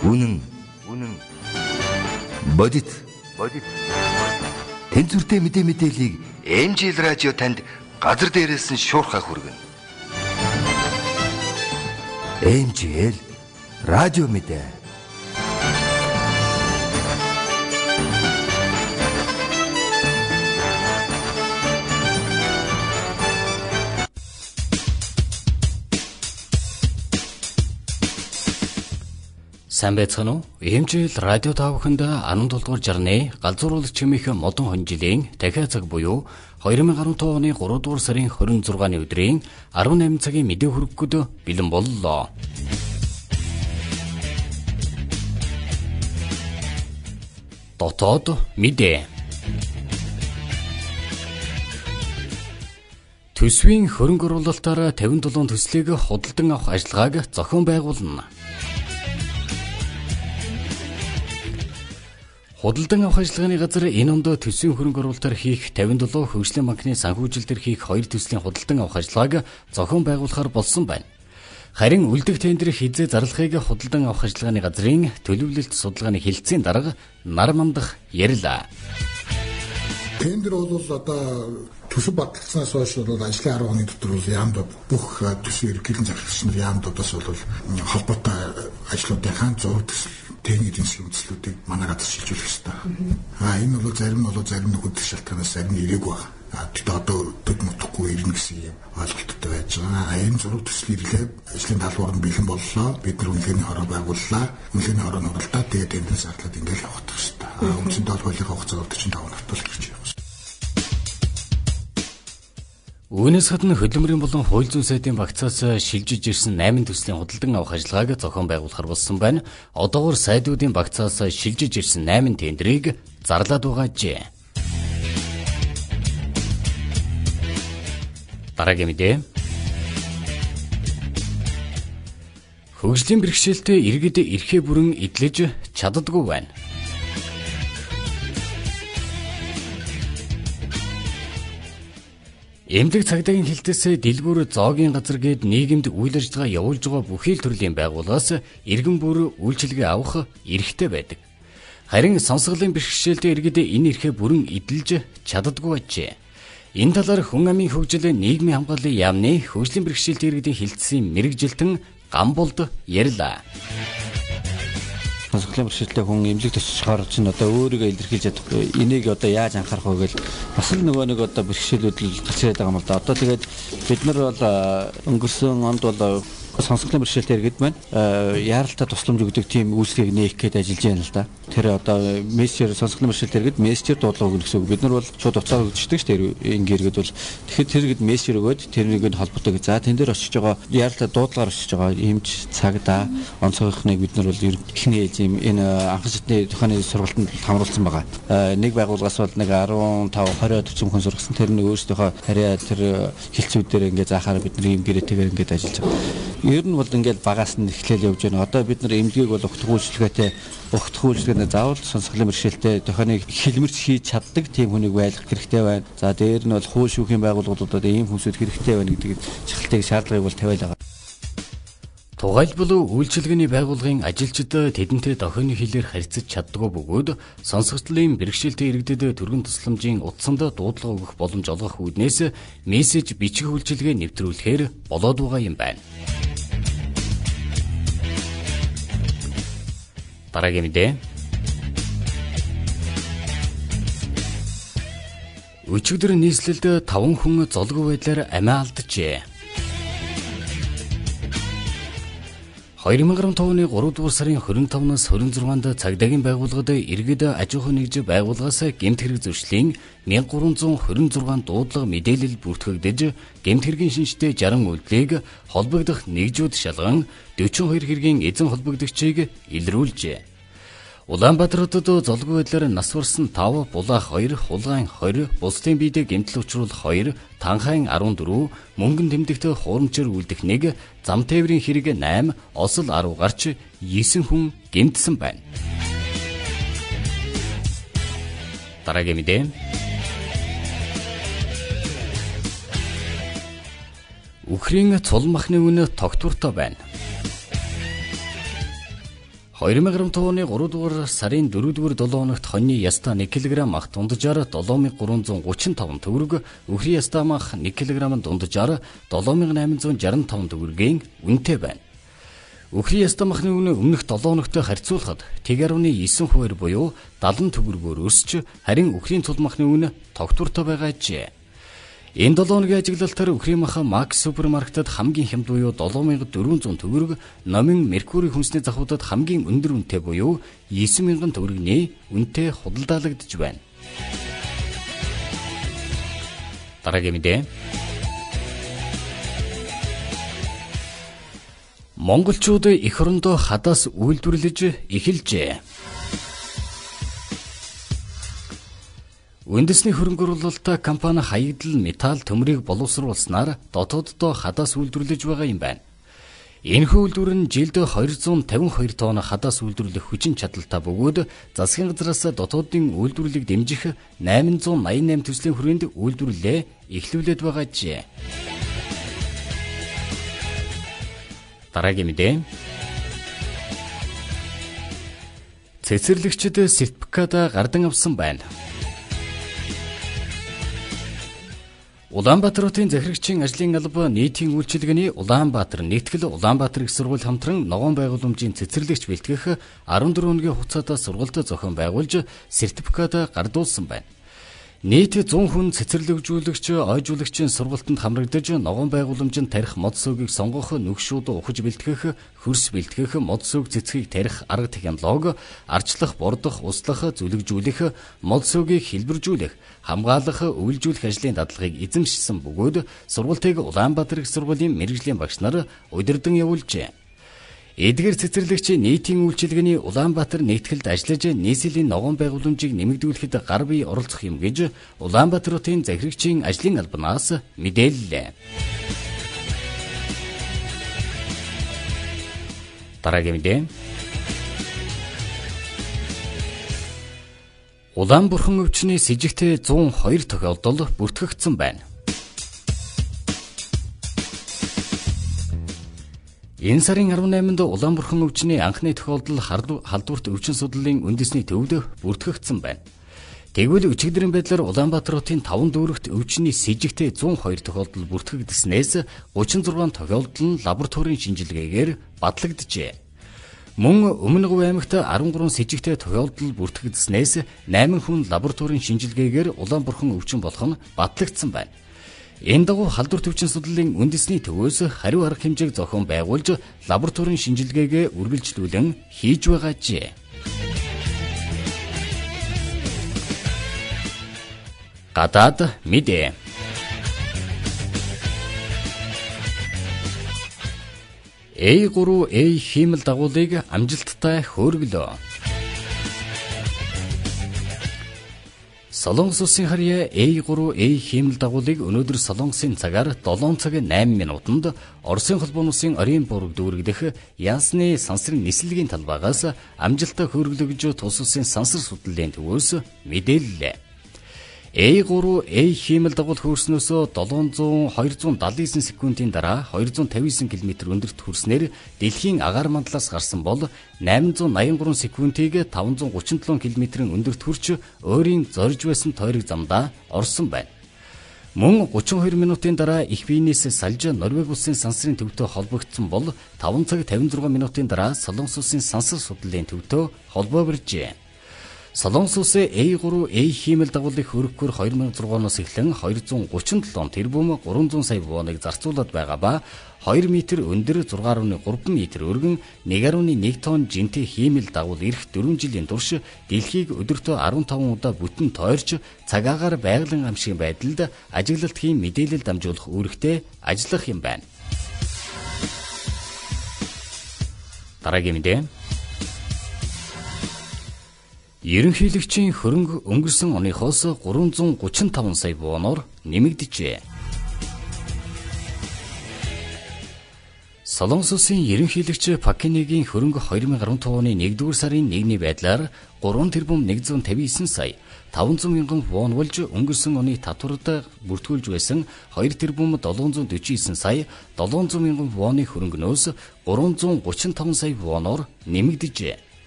Үнэн. Бодит. Тэнцвэртэй мэдээллийг MJ радио танд газар дээрээс нь шуурхай хүргэнэ. MJ радио мэдээ. Сайн байцгаана уу? MJ радио таавханд 17 дугаар жарны галзууруулагч чимээхэн модон хонжилын дахиад цаг буюу 2015 оны 3 дугаар сарын 26-ны өдрийн 18 цагийн мэдээ хүргэхэд бэлэн боллоо. Дотоод мэдээ. Төсвийн хөрөнгө оруулалтаар 57 төслийг худалдан авах ажиллагааг зохион байгуулна. Худалдан авах ажиллагааны газар энэ онд төсвийн хөрөнгө оруулалтаар хийх 57 хөгжлийн банкны санхүүжилтээр хийх 2 төслийн худалдан авах ажиллагааг зохион байгуулахаар болсон байна. Харин үлдэх тендер хизээ зарлахыг худалдан авах ажиллагааны газрын төлөвлөлт судалгааны хэлтсийн дарга нар мандах ярилаа. Тендер бол одоо төсөв баталснаас хойш бол ажлын 10 оны дотор бол яамд бүх төсвийн ерөнхийлөн захирагч нар яамдудаас бол холбоотой ажлуудынхаа зураг төсөл техник эдийн засгийн үзлүүдийг манай газар шилжүүлэх ёстой. Энэ бол зарим нөхөдөл шалтгаанаас зарим нь ирээгүй байна. Тэгэхдээ одоо төд мутахгүй ирнэ гэсэн юм ойлголттой байж байгаа. Энэ зураг төсөл ирлээ ажлын талбар нь бэлэн боллоо. Бид нар үнэлгээний хороо байгууллаа. Үнэлгээний хороо нь оролдоод тэгээд тендер зарлаад ингээл явах хэрэгтэй. Үндсэндээ бол хуулийн хугацаа 45 нартал ирж явах. Үүнээс гадна хөдөлмөрийн болон хууль зүйн сайдын багцаас шилжиж ирсэн 8 төслийн худалдан авах ажиллагааг зохион байгуулахар болсон байна. Одоогоор сайдуудын багцаас шилжиж ирсэн 8 тендерийг зарлаад байгаажээ. Дараагийн мэдээ. Хөгжлийн бэрхшээлтэй иргэд эрхээ бүрэн эдлэж чаддаггүй байна. Эмнэлэг цагдаагийн хэлтээс дэлгүүр зоогийн газар гээд нийгэмд үйл ажиллагаа явуулж байгаа бүхий л төрлийн байгууллагаас иргэн бүр үйлчилгээ авах эрхтэй байдаг. Харин сонсголын бэрхшээлтэй иргэд энэ эрхээ бүрэн эдэлж чаддаггүй ажээ. Энэ талаар Хүн амын хөгжил нийгмийн хамгааллын яамны хөгжлийн бэрхшээлтэй иргэдийн хэлтсийн мэрэгжилтэн Гамболд ярилаа. Сонсголын бэрхшээлтэй хүн эмнэлэг төсчхоор чинь одоо өөрийгөө илэрхийлж чадахгүй. Энийг одоо яаж анхаарах вэ гэвэл бас л нэг одоо бэрхшээлүүд л гарч ирээд байгаа юм л да. Одоо тэгээд бид нар бол өнгөрсөн онд бол сонсголын бэрхшээлтэй иргэд маань яаралтай тусламж өгдөг тийм үйлчлэгийг нээх гээд ажиллаж байна л да. Тэр одоо мессежээр сонсголын бэрхшээлтэй иргэд мессежээр дуудлага өгнө гэсэн үг. Бид нар бол шууд уцаар өгдөг шүү дээ. Ингээ иргэд бол тэгэхээр тэр иргэд мессежээр өгөөд тэрнийг нь холбоотой. За тэн дээр очиж байгаа яаралтай дуудлагаар очиж байгаа эмч цагдаа онцгойхныг бид нар бол эхний ээлж юм энэ анхан шатны тухайн сургалтанд хамруулсан байгаа. Нэг байгууллагаас бол нэг 15 20 40 хүн сургасан. Тэр нэг өөрсдийнхөө харьяа тэр хилцүүдээр ингээ заахаар бид нар ийм гэрээтэйгээр ингээ ажиллаж байгаа. Ер нь бол ингээд багаас нь эхлээл явж байна. Одоо бид нар эмнэлгийг бол ухтх үйлчлэгээтэй заавал сонсголын бэрхшээлтэй тохионыг хэлмэрч хийж чаддаг тийм хүнийг байлгах хэрэгтэй байна. За дээр нь бол хууль шүүхийн байгууллагуудад ийм хүмүүсүүд хэрэгтэй байна гэдэг чухалтыг шаардлагыг бол тавиал байгаа. Тугайлбал үйлчилгээний байгууллагын ажилчид тэдэнтэй дохионы хэлээр харьцаж чаддгүй бөгөөд сонсголын бэрхшээлтэй иргэдэд төргөн тусламжийн утсанд дуудлага өгөх боломж олгох үүднээс мессеж бичих үйлчилгээ нэвтрүүлэхээр болоод байгаа юм байна. Дараагийн мэдээ. Өчигдөр нийслэлд 5 хүн золгүй байдлаар амиа алджээ. 2015 оны 3 дугаар сарын 25-наас 26-нд цагдаагийн байгууллагад иргэд аж ахуй нэгж байгууллагаас гэмт хэрэг зөрчлийн 1326 дуудлага мэдээлэл бүртгэгдэж гэмт хэргийн шинжтэй 60 үйлдэлийг холбогдох нэгжүүд шалган 42 хэргийн эзэн холбогдогчийг илрүүлжээ. Улаанбаатарт золгүй байдлаар нас барсан 5, булаах 2, хулгайн 20, бусдын биедээ гэмтэл учруулах 2, танхайн 14, мөнгөн тэмдэгт хуурамчаар үлдэх 1, зам тээврийн хэрэг 8, осол 10 гарч 9 хүн гэмтсэн байна. Дараагийн мэдээ. Үхрийн цул махны үнэ тогтвортой байна. 2015 оны 3 дугаар сарын 4 дугаар 7 хоногт хоньны ястаа 1 кг мах дунджаар 7335 төгрөг, өхрийн ястаа мах 1 кг дунджаар 7865 төгрөгийн үнэтэй байна. Өхрийн ястаа махны үнэ өмнөх 7 хоногтой харьцуулахад 1.9% буюу 70 төгрөгөөр өсч, харин өхрийн цул махны үнэ тогтвортой байгаа ажээ. Энэ 7 хоногийн ажиглалтаар өхрийн мах Макс супермаркетад хамгийн хямд буюу 7400 төгрөг, номын Меркури хүнсний завхуудад хамгийн өндөр үнэтэй буюу 9000 төгрөгийн үнэтэй худалдаалагдж байна. Дараагийн мэдээ. Монголчууд эх орондоо хадаас үйлдвэрлэж эхэлжээ. Үндэсний хөрөнгө оруулалт компани хаягдал металл төмрийг боловсруулснаар дотооддоо хадаас үйлдвэрлэж байгаа юм байна. Энэхүү үйлдвэр нь жилд 252 тонн хадаас үйлдвэрлэх хүчин чадалтай бөгөөд засгийн газраас дотоодын үйлдвэрлэлийг дэмжих 888 төслийн хүрээнд үйлдвэрлэлээ эхлүүлээд байгаа ажээ. Дараагийн мэдээ. Цэцэрлэгчид сертификат гардан авсан байна. Улаанбаатарын захирагчийн ажлын алба нийтийн үйлчилгээний Улаанбаатар нэгтгэл Улаанбаатар их сургууль хамтран ногоон байгууламжийн цэцэрлэгч бэлтгэх 14 өдрийн хугацаатай сургалт зохион байгуулж сертификат гардуулсан байна. Нийт 100 хүн цэцэрлэгжүүлэгч, ойжуулагчийн сургалтанд хамрагдаж ногоон байгууламжинд тарих мод сөөгийг сонгох, нүгшүүд ухаж бэлтгэх, хөрс бэлтгэх, мод сөөг цэцгийг тарих арга технологи, арчлах, бордох, услах, зүлэгжүүлэх, мод сөөгийг хэлбэржүүлэх, хамгаалах, өвлжүүлэх ажлын дадлагыг эзэмшсэн бөгөөд сургалтыг Улаанбаатар их сургуулийн мэргэжлийн багш нар удирдан явуулжээ. Эдгээр цэцэрлэгч нийтийн үйлчилгээний Улаанбаатар нэгтгэлд ажиллаж нийслэлийн ногоон байгууламжийг нэмэгдүүлэхэд гар бие оролцох юм гэж Улаанбаатарын захирагчийн ажлын албанаас мэдээллээ. Дараагийн мэдээ. Улаанбурхан өвчний с жигтэй 102 тохиолдол бүртгэгдсэн байна. Энэ сарын 18-нд Улаанбурхан өвчний анхны тохиолдол халдварт өвчин судлалын үндэсний төвд бүртгэгдсэн байна. Тэгвэл өчигдрийн байдлаар Улаанбаатар хотын 5 дүүрэгт өвчний с жигтэй 102 тохиолдол бүртгэгдсэнээс 36 тохиолдол нь лабораторийн шинжилгээгээр батлагджээ. Мөн Өмнө Говь аймагт 13 с жигтэй тохиолдол бүртгэгдсэнээс 8 хүн лабораторийн шинжилгээгээр Улаанбурхан өвчин болох нь батлагдсан байна. Энэ дагуу халдварт өвчин судлалын үндэсний төвөөс хариу арга хэмжээг зохион байгуулж лабораторийн шинжилгээгээ үргэлжлүүлэн хийж байгаа ажээ. Гадаад мэдээ. A3A хиймэл дагуулыг амжилттай хөөргөлөө. Солонгос улсын харьяа A3A хиймэл дагуулыг өнөөдөр Солонгосын цагаар 7 цаг 8 минутанд Оросын холбоон улсын Орийн бург дүүрэгдэх Янсны сансрын нислэгийн талбайгаас амжилттай хөөргөлөж тус улсын сансар судлалын төвөөс мэдээллээ. A3A хиймэл дагуул хөрснөөсөө 279 секундын дараа 259 км өндөрт хүрснээр дэлхийн агаар мандлаас гарсан бол 883 секундыг 537 км өндөрт хүрч өөрийн зорж байсан тойрог замдаа орсон байна. Мөн 32 минутын дараа их биенээс салж Норвеги улсын сансрын төвтэй холбогдсон бол 5 цаг 56 минутын дараа Солонгос улсын сансар судлалын төвтэй холбоо барьжээ. Солонгос улсын A3A хиймэл дагуулыг хөрөхөөр 2006 оноос эхлэн 237 тэрбум 300 сая воныг зарцуулаад байгаа ба 2 метр өндөр 6.3 метр өргөн 1.1 тонн жинтэй хиймэл дагуул ирэх 4 жилийн турш дэлхийг өдөртөө 15 удаа бүтэн тойрч цагаагаар байгалийн амшигын байдалд ажиглалт хийн мэдээлэл дамжуулах үүрэгтэй ажиллах юм байна. Дараагийн мэдээ. Ерөнхийлөгчийн хөрөнгө өнгөрсөн оныхоос 335 сая воноор нэмэгдэжээ. Солонгос улсын ерөнхийлөгч Пакинегийн хөрөнгө 2015 оны 1-р сарын 1-ний байдлаар 3 тэрбум 159 сая 500 мянган вон болж өнгөрсөн оны татварт бүртгүүлж байсан 2 тэрбум 749 сая 700 мянган воны хөрөнгөнөөс 335 сая воноор нэмэгдэжээ.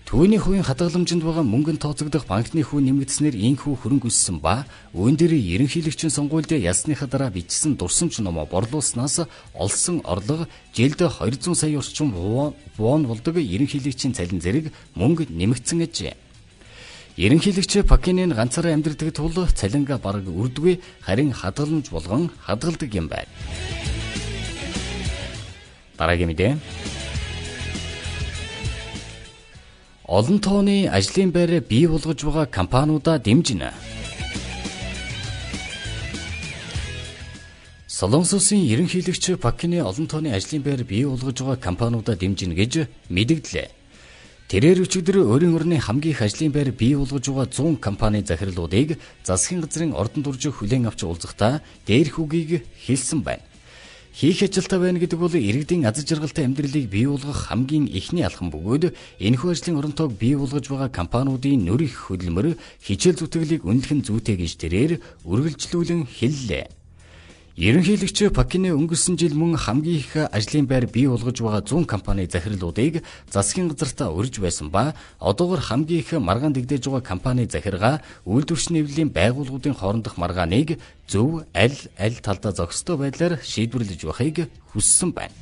Түүний хувийн хадгаламжинд байгаа мөнгөнд тооцогдох банкны хүү нэмэгдснээр инхүү хөрөнгө өссөн ба үүн дээр ерөнхийлөгчийн сонгуульд ясныхаа дараа бичсэн дурсамж номоо борлуулснаас олсон орлого жилд 200 сая орчим вон болдог ерөнхийлөгчийн цалин зэрэг мөнгө нэмэгдсэн ажээ. Ерөнхийлөгч Пакинын ганцаараа амьдардаг тул цалинга бараг үрдгүй харин хадгаламж болгон хадгалдаг юм байна. Дараагийн мэдээ. Олон тооны ажлын байр бий болгож байгаа компаниудаа дэмжинэ. Солонгос улсын ерөнхийлөгч Пакины олон тооны ажлын байр бий болгож байгаа компаниудаа дэмжинэ гэж мэдэгдлээ. Тэрээр өчигдөр өөрийн орны хамгийн их ажлын байр бий болгож байгаа 100 компани захирлуудыг засгийн газрын ордон дурж хүлээн авч уулзахдаа дээрх үгийг хэлсэн байна. Хийх ажилтаа байна гэдэг бол иргэдийн аз жаргалтай амьдралыг бий болгох хамгийн эхний алхам бөгөөд энэхүү ажлын оронтойг бий болгож байгаа компаниудын нөр их хөдөлмөр хичээл зүтгэлийг үнэлэх нь зүйтэй гэж тэрээр үргэлжлүүлэн хэллээ. Ерөнхийлөгч Пакины өнгөрсөн жил мөн хамгийн их ажлын байр бий болгож байгаа 100 компани захирлуудыг засгийн газартаа урьж байсан ба одоогоор хамгийн их маргаан дэгдэж байгаа компани захиргаа үйлдвэрч нэвлэлийн байгууллагуудын хоорондох маргааныг зөв аль талдаа зохистой байдлаар шийдвэрлэж байхыг хүссэн байна.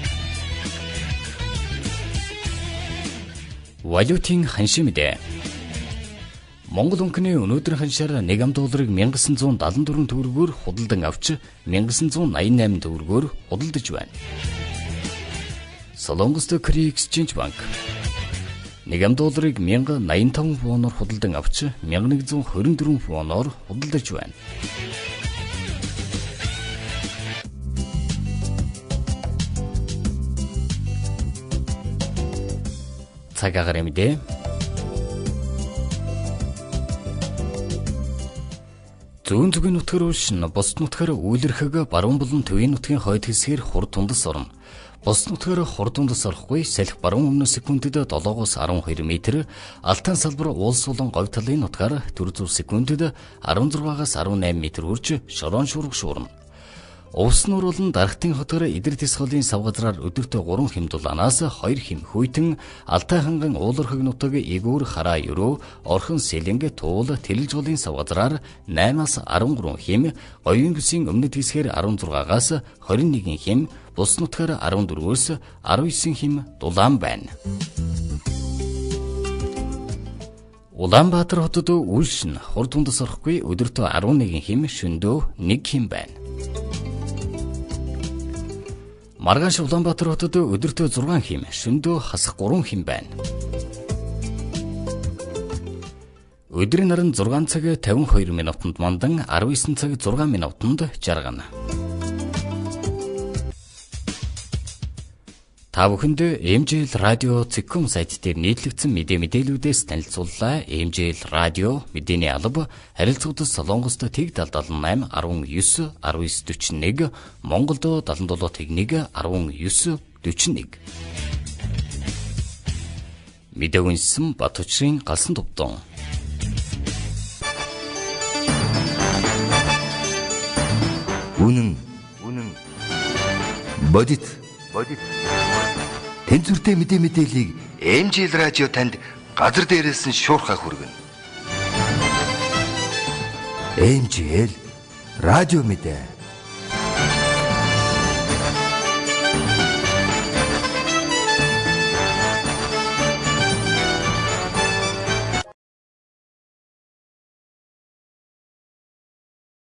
Валютын ханшийн мэдээ. Монгол үнэний өнөөдрийн ханшаар 1 долларыг 1974 төгрөгөөр худалдан авч 1988 төгрөгөөр худалдаж байна. Солонгос Крий Exchange Bank 1 долларыг 1085 воноор худалдан авч 1124 воноор худалдаж байна. Цагаагаар мэдээ. Зүүн зүгийн нутгаар ушин бос нутгаар үйлэрхэг баруун болон төвийн нутгийн хойд хэсгээр хурд тундас орно. Бос нутгаар хурд тундас орохгүй салхи баруун өмнө секундэд 7-оос 12 м, алтан салбар уулс болон говь талын нутгаар төр зур секундэд 16-аас 18 м хүрч шорон шуурга шуурна. Увс нуур болон дархтын хотоор идэр тис холын сав газраар өдөртөө 3 хэм дулаанаас 2 хэм хүйтэн алтай ханган уулархаг нутаг игүүр хараа өрөө орхон сэлэнгэ туул тэлж голын сав газраар 8-аас 13 хэм говийн бүсийн өмнөд хэсгээр 16-аас 21 хэм бус нутгаар 14-өөс 19 хэм дулаан байна. Улаанбаатар хотод үлшин хурд тундас орохгүй өдөртөө 11 хэм шөндөө 1 хэм байна. Маргааш Улаанбаатар хотод өдөртөө 6 хэм, шөнөдөө хасах 3 хэм байна. Өдрийн наран 6 цаг 52 минутанд мандан 19 цаг 6 минутанд жаргана. Та бүхэнд MJL радио Цэкком сайт дээр нийтлэгдсэн мэдээлүүдээс танилцууллаа. MJL радио мэдээний алба харилцагчид Солонгост тэг 78 19 1941 Монголд 77 1 19 41 Мэдээ үнсэн Батучрын галсан төвдөн. Үнэн бодит тэнцвэртэй мэдээллийг MJL радио танд газар дээрээс нь шуурхай хүргэнэ. MJL радио мэдээ.